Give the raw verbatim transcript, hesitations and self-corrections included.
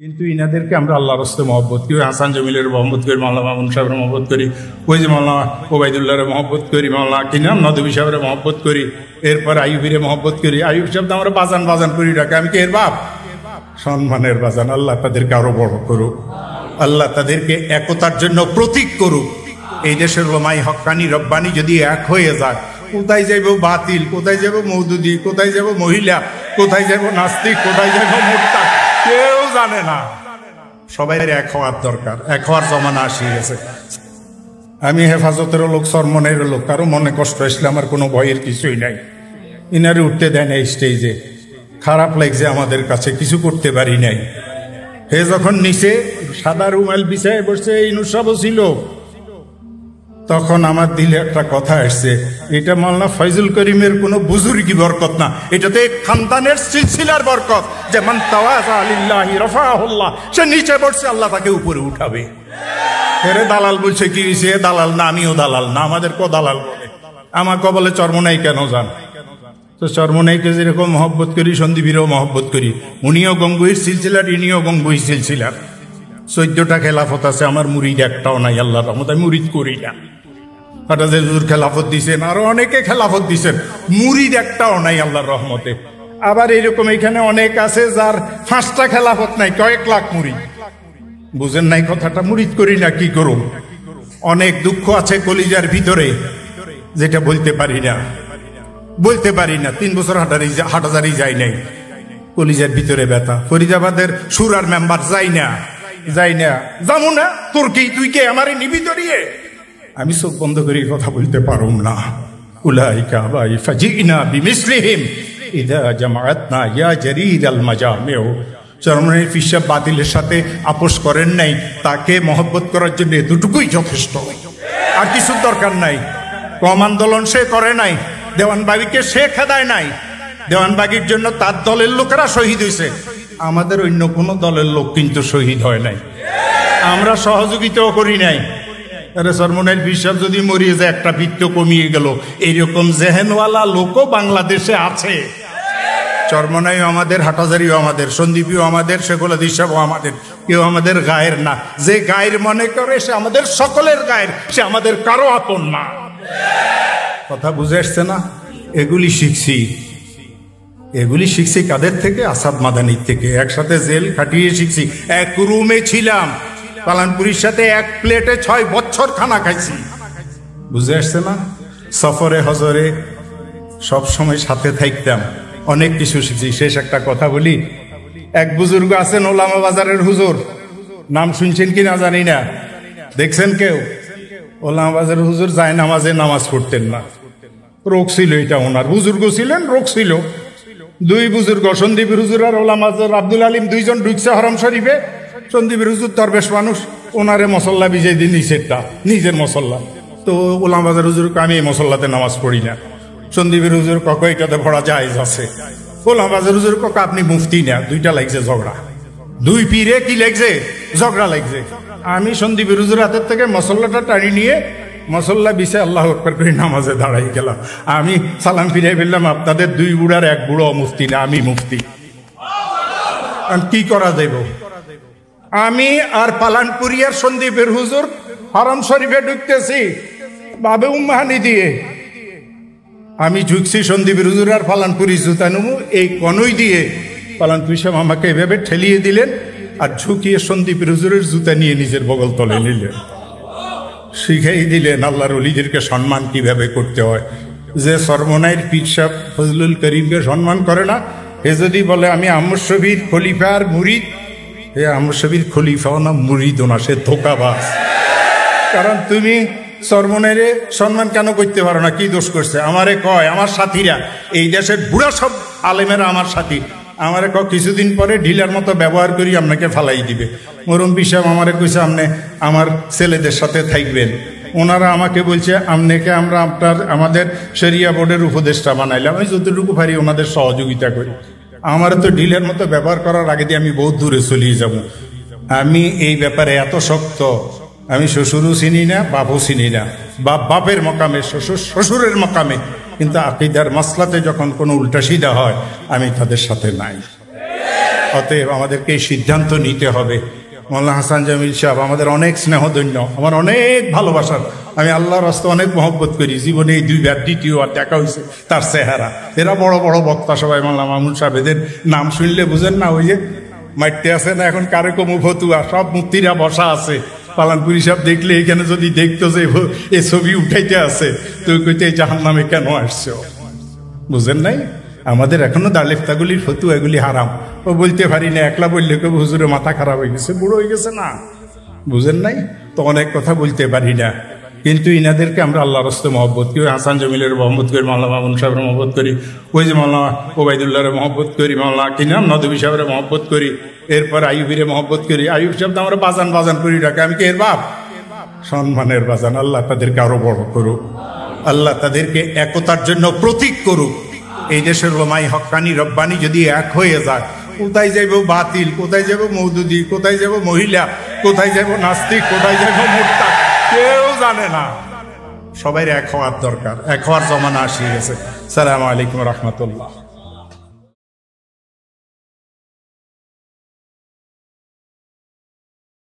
কিন্তু ইনাদেরকে আমরা আল্লাহর রাস্তায় মহব্বত করি, হাসান জমিলের মহব্বত করি, মাওলানা মামুন সাহেবের মহব্বত করি, ওই যে মাওলানা ওবায়দুল্লাহর মহব্বত করি, মাওলানা কি নাম নদবী সাহেবের মহব্বত করি, এরপর আইয়ুবের মহব্বত করি। আইয়ুব সাহেব তো আমরা বাজান বাজান করি ডাকে, আমি কি এর বাপ? সম্মানের বাজান। আল্লাহ তাদেরকে আরো বড় করুক, আল্লাহ তাদেরকে একতার জন্য প্রতীক করুক। এই দেশের ওলামায়ে হক্কানি রব্বানি যদি এক হয়ে যাক, কোথায় যাইব বাতিল, কোথায় যাব মওদুদি, কোথায় যাব মহিলা, কোথায় যাব নাস্তিক, কোথায় যাব মুরতাদ, কেউ জানে না। সবাই এক হওয়ার দরকার, এক হওয়ার জমানা আসি গেছে। আমি হেফাজতের লোক, সরমনের লোক, কারো মনে কষ্ট আসলে আমার কোনো ভয়ের কিছুই নাই। ইনারে উঠতে দেয় না স্টেজে, খারাপ লাগছে আমাদের কাছে, কিছু করতে পারি নাই। হে যখন নিচে সাদা রুমাল বিছায় বসছে, ইনুস সাহেব ছিল, তখন আমার দিলে একটা কথা আসছে, এটা মাওলানা ফয়জুল করিমের কোনো বুজুর্গি বরকত না, এটাতে খানদানের সিলসিলার বরকত। যেমন তাওয়াযা লিল্লাহি রাফাহুল্লাহ, সে নিচে বসছে আল্লাহ তাকে উপরে উঠাবে। এরে দালাল বলছে, কি হয়েছে? দালাল না, আমিও দালাল না, আমাদের কো দালাল বলে। আমাকে বলে চরমনাই কেন যান? তো চরমনাইকে যেরকম মহব্বত করি, সন্দীপীরও মহব্বত করি। উনিও গঙ্গুইর সিলসিলার, ইনিও গঙ্গুই সিলসিলার। চোদ্দটা খেলাফত আছে, আমার মুরিদ একটাও নাই আল্লাহর রহমতে, আমি মুরিদ করি না। হাটাজার হুজুর খেলাফত দিছেন, আরো অনেকে খেলাফত দিছেন, মুরিদ একটাও নাই আল্লাহর রহমতে। আবার এরকম এখানে অনেক আছে যার পাঁচটা খেলাফত নাই, কয়েক লাখ মুরিদ। বুঝেন নাই কথাটা? মুরিদ করি না, কি করুম? অনেক দুঃখ আছে কলিজার ভিতরে, যেটা বলতে পারি না, বলতে পারি না। তিন বছর হাটারি হাটাজারি যাই নাই, কলিজার ভিতরে ব্যথা। ফরিদাবাদের সুরার মেম্বার যাই না, যাই না, যাবো না। তোর কি, তুই কে আমারে নিবি ধরিয়ে? আমি চোখ বন্ধ করে কথা বলতে পারুম না। উলাইকা বাই ফাজিনা বিমিসলিহিম ইদা জামাআতনা ইয়া জারির আল মাজামিউ। চরমনের ফিসাব বাতিলের সাথে আপোষ করেন নাই, তাকে মহব্বত করার জন্য এতটুকুই যথেষ্ট, আর কিছু দরকার নাই। কম আন্দোলন সে করে নাই, দেওয়ানবাগিকে সে খেদায় নাই। দেওয়ানবাগির জন্য তার দলের লোকেরা শহীদ হয়েছে, আমাদের অন্য কোন দলের লোক কিন্তু শহীদ হয় নাই, আমরা সহযোগিতাও করি নাই। আরে সরমনের ফিসাব যদি মরিয়ে যায়, একটা বৃত্ত কমিয়ে গেল, এইরকম জেহেনওয়ালা লোকও বাংলাদেশে আছে। চরমনাইও আমাদের, হাটাজারিও আমাদের, সন্দীপীও আমাদের, সেগুলো দিশাবও আমাদের, কেউ আমাদের গায়ের না। যে গায়ের মনে করে সে আমাদের সকলের গায়ের, সে আমাদের কারো আপন না। কথা বুঝে আসছে না? এগুলি শিখছি, এগুলি শিখছি কাদের থেকে? আসাদ মাদানির থেকে। একসাথে জেল খাটিয়ে শিখছি, এক রুমে ছিলাম, পালানপুরির সাথে এক প্লেটে ছয় বছর খানা খাইছি। বুঝে আসছে না? সফরে হজরে সব সময় সাথে থাকতাম, অনেক কিছু শিখছি। শেষ একটা কথা বলি, এক বুজুর্গ আছেন ওলামা বাজারের হুজুর, নাম শুনছেন কি না জানি না, দেখছেন কেউ? ওলামা বাজারের হুজুর যায় নামাজে নামাজ পড়তেন না, রোগ ছিল এটা ওনার। বুজুর্গ ছিলেন, রোগ ছিল। দুই বুজুর্গ, সন্দীপের হুজুর আর ওলামা আব্দুল আলিম, দুইজন ঢুকছে হরম শরীফে। সন্দীপের হুজুর দরবেশ মানুষ, ওনারে মসল্লা বিজয় দিন নিচেরটা, নিজের মসল্লা। তো ওলামা বাজার হুজুরকে, আমি এই মসল্লাতে নামাজ পড়ি না। সন্দীপের হুজুর কক, এটাতে ভরা জায়েজ আছে। ওলামা বাজার হুজুর কক, আপনি মুফতি না। দুইটা লাগছে ঝগড়া, দুই পীরে কি লাগছে? ঝগড়া লাগছে। আমি সন্দীপের হুজুর হাতের থেকে মসল্লাটা টানি নিয়ে মসল্লা বিছে আল্লাহু আকবার করে নামাজে দাঁড়াই গেলাম। আমি সালাম ফিরাই ফেললাম, আপনাদের দুই বুড়ার এক বুড়ো মুফতি না, আমি মুফতি। কি করা যাইব? আমি আর পালানপুরিয়ার সন্দীপের হুজুর হরম শরীফে ঢুকতেছি বাবে উম্মাহানি দিয়ে। আমি ঝুঁকছি, সন্দীপের হুজুর আর পালানপুরি জুতা নেবো, এই কনই দিয়ে পালানপুরি সাহেব আমাকে এভাবে ঠেলিয়ে দিলেন, আর ঝুঁকিয়ে সন্দীপের হুজুরের জুতা নিয়ে নিজের বগল তলে নিলেন। শিখাই দিলেন আল্লাহর ওলিদেরকে সম্মান কিভাবে করতে হয়। যে সরমনাইর পীর সাহেব ফজলুল করিমকে সম্মান করে না, এ যদি বলে আমি আহমদ শফির খলিফার মুরিদ, এ আহমদ শফির খলিফাও না, মুরিদও না, সে ধোঁকাবাজ। কারণ তুমি সরমনাইরে সম্মান কেন করতে পারো না? কি দোষ করছে? আমারে কয় আমার সাথীরা, এই দেশের বুড়া সব আলেমেরা আমার সাথী, আমারে ক কিছুদিন পরে ঢিলার মতো ব্যবহার করি আপনাকে ফালাই দিবে। মরম পিসাব আমারে কইছে, আপনি আমার ছেলেদের সাথে থাকবেন। ওনারা আমাকে বলছে, আপনাকে আমরা আপনার আমাদের শরিয়া বোর্ডের উপদেষ্টা বানাইলাম, আমি যতটুকু পারি ওনাদের সহযোগিতা করি। আমার তো ঢিলের মতো ব্যবহার করার আগে দিয়ে আমি বহুত দূরে চলিয়ে যাব। আমি এই ব্যাপারে এত শক্ত, আমি শ্বশুরও চিনি না, বাপও চিনি না। বাপ বাপের মকামে, শ্বশুর শ্বশুরের মকামে, কিন্তু আকীদার মাসলাতে যখন কোনো উল্টা সিধা হয়, আমি তাদের সাথে নাই। অতএব আমাদেরকে এই সিদ্ধান্ত নিতে হবে। মোল্লা হাসান জামিল সাহেব আমাদের অনেক স্নেহধন্য, আমার অনেক ভালোবাসার, আমি আল্লাহর রাস্তায় অনেক মহব্বত করি। জীবনে এই দুইবার দ্বিতীয়বার দেখা হয়েছে তার চেহারা। এরা বড় বড় বক্তা সবাই, মোল্লা মামুন সাহেব, এদের নাম শুনলে বুঝেন না, ওই যে মাইটে আছে না এখন কারেকম ফতুয়া, সব মুক্তিরা বসা আছে। পালানপুরি সাহেব দেখলে এখানে যদি দেখতো যে এ ছবি উঠাইতে আছে, তো কইতে জাহান নামে কেন আসছো, বুঝেন নাই? আমাদের এখনো দালেফতাগুলির ফতু এগুলি হারাম, ও বলতে পারি না। একলা বললে কেউ হুজুরে মাথা খারাপ হয়ে গেছে, বুড়ো হয়ে গেছে না, বুঝেন নাই? তো অনেক কথা বলতে পারি না, কিন্তু ইনাদেরকে আমরা আল্লাহর রাস্তে মহব্বত করি। হাসান জামিলের মহব্বত করি, মাওলানা মামুন সাহেবের মহব্বত করি, ওই যে মাওলানা ওবায়দুল্লাহর মহব্বত করি, মাওলানা কি নাম নদভী সাহেবের মহব্বত করি, এরপর আইয়ুবীরে মহব্বত করি। আইয়ুব সাহেব তো আমরা বাজান বাজান করি ডাকে, আমি কি এর বাপ? সম্মানের বাজান। আল্লাহ তাদেরকে আরো বড় করুক, আল্লাহ তাদেরকে একতার জন্য প্রতীক করুক। এই দেশের ওলামায়ে হক্কানি রব্বানি যদি এক হয়ে যায়, কোথায় যাইব বাতিল, কোথায় যাব মওদুদি, কোথায় যাব মহিলা, কোথায় যাব নাস্তিক, কোথায় যাব মুরতাদ, কেউ জানে না। সবাই এক হওয়ার দরকার, এক হওয়ার জমানা আসিয়ে গেছে। সালামু আলাইকুম রহমতুল্লাহ।